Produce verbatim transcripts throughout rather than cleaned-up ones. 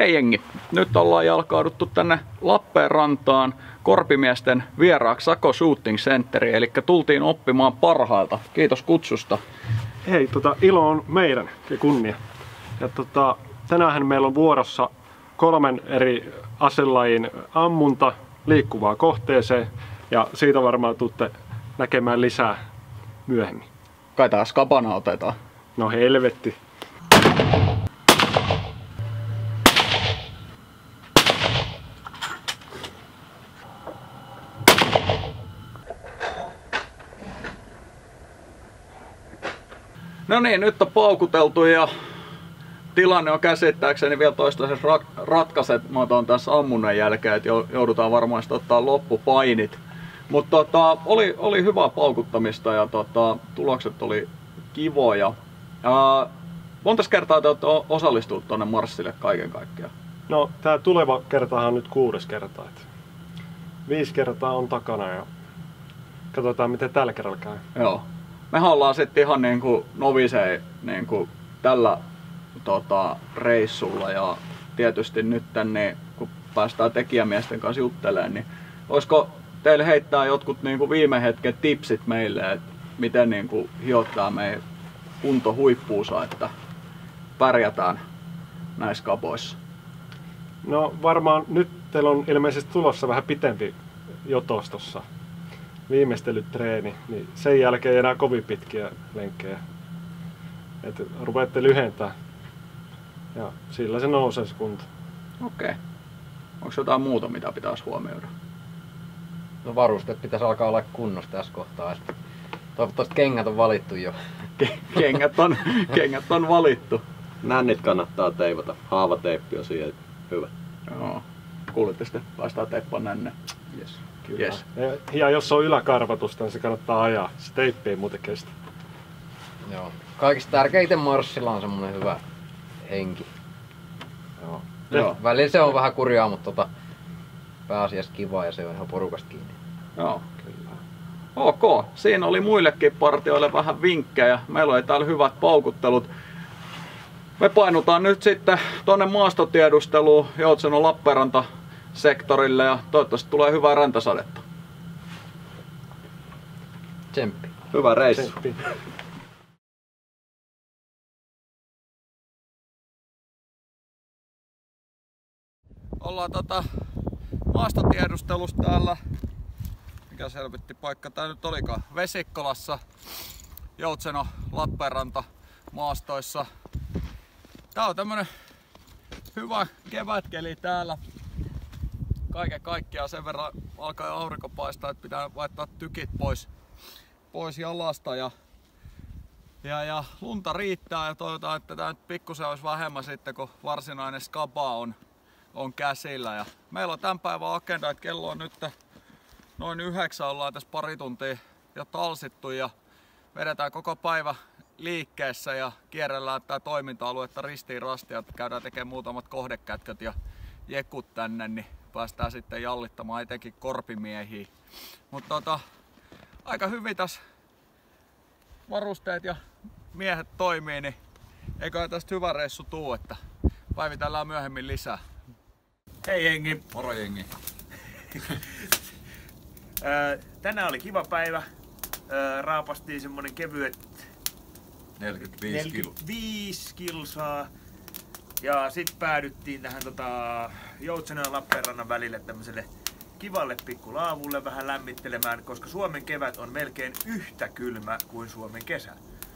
Hei jengi, nyt ollaan jalkauduttu tänne Lappeenrantaan korpimiesten vieraaksi Sako Shooting Centeriin, eli tultiin oppimaan parhailta. Kiitos kutsusta. Hei, tota, ilo on meidän ja kunnia. Ja tota, tänään meillä on vuorossa kolmen eri aselajin ammunta liikkuvaa kohteeseen ja siitä varmaan tuutte näkemään lisää myöhemmin. Kai tää skapana otetaan. No helvetti. No niin, nyt on paukuteltu ja tilanne on käsittääkseni vielä toistaiseksi rat- ratkaisematon tässä ammunnan jälkeen, että joudutaan varmaan sitten ottaa loppupainit. Mutta tota, oli, oli hyvää paukuttamista ja tota, tulokset oli kivoja. Ää, montas kertaa te olette osallistunut tuonne marssille kaiken kaikkiaan? No tää tuleva kertahan on nyt kuudes kerta. Et viisi kertaa on takana ja katsotaan miten tällä kerralla käy. Joo. Mehän ollaan sitten ihan niinku novisei niinku tällä tota, reissulla ja tietysti nyt tänne, kun päästään tekijämiesten kanssa juttelemaan, niin olisiko teille heittää jotkut niinku viime hetken tipsit meille, että miten niinku hiottaa meidän kunto huippuunsa, että pärjätään näissä kapoissa? No varmaan nyt teillä on ilmeisesti tulossa vähän pitempi jotos tossa. Viimeistelytreeni, niin sen jälkeen ei enää kovin pitkiä lenkkejä. Et rupeatte lyhentää ja sillä se nousee se kunto. Okei. Okay. Onko jotain muuta, mitä pitäisi huomioida? No varusteet pitäisi alkaa olla kunnossa tässä kohtaa. Toivottavasti kengät on valittu jo. Kengät on, kengät on valittu. Nännit kannattaa teivata. Haavateippi on siihen hyvä. Joo. Kuulitte sitten, laistaa teippaa nänne. Yes. Yes. Ja, ja jos on yläkarvatusta, niin se kannattaa ajaa. Se teippi ei muuten kestä. Joo. Kaikista tärkeintä marssilla on semmonen hyvä henki. Joo. Joo. Välillä se on vähän kurjaa, mutta tota, pääasiassa kiva ja se on ihan porukasta kiinni. Joo. Kyllä. Ok. Siinä oli muillekin partioille vähän vinkkejä. Meillä oli täällä hyvät paukuttelut. Me painutaan nyt sitten tonne maastotiedusteluun Joutsenon Lappeenranta sektorille ja toivottavasti tulee hyvää räntäsadetta. Tsemppi. Hyvä reissu. Tsemppi. Ollaan tota maastotiedustelussa täällä, mikä selvitti paikka tää nyt olikaan, Vesikkolassa, Joutsenon Lappeenranta maastoissa. Tää on tämmönen hyvä kevätkeli täällä. Kaiken kaikkiaan sen verran alkaa jo aurinko paistaa, että pitää laittaa tykit pois, pois jalasta. Ja, ja, ja lunta riittää ja toivotaan, että tää nyt pikkusen olisi vähemmän sitten, kun varsinainen skaba on, on käsillä. Ja meillä on tämän päivän agenda, että kello on nyt noin yhdeksän, ollaan tässä pari tuntia jo talsittu ja vedetään koko päivä liikkeessä ja kierrellään tää toiminta-aluetta ristiin rastiin ja käydään tekemään muutamat kohdekätköt ja jekut tänne, niin päästään sitten jallittamaan etenkin korpimiehiä. Mutta tota, aika hyvin tässä varusteet ja miehet toimii, niin eiköhän tästä hyvä reissu tuu, että päivitellään myöhemmin lisää. Hei jengi! Moro jengi! Tänään oli kiva päivä. Raapastiin semmonen kevyet neljäkymmentäviisi kilsaa. Ja sit päädyttiin tähän tota, Joutsenon ja Lappeenrannan välille tämmöiselle kivalle pikkulaavulle vähän lämmittelemään, koska Suomen kevät on melkein yhtä kylmä kuin Suomen kesä.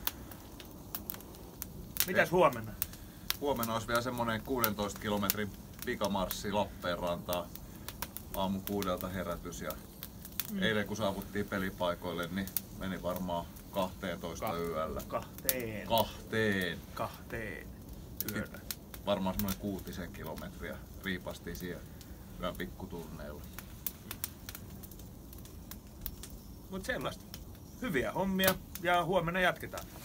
Mitäs huomenna? Huomenna olisi vielä semmonen kuudentoista kilometrin pikamarssi Lappeenrantaa. Aamu kuudelta herätys ja mm. eilen kun saavuttiin pelipaikoille, niin meni varmaan kahteentoista Ka- yöllä. Kahteen. Kahteen. Kahteen yöllä. Varmaan semmoinen kuutisen kilometriä riipastiin siellä yön pikkuturneilla. Mut sellaista. Hyviä hommia ja huomenna jatketaan.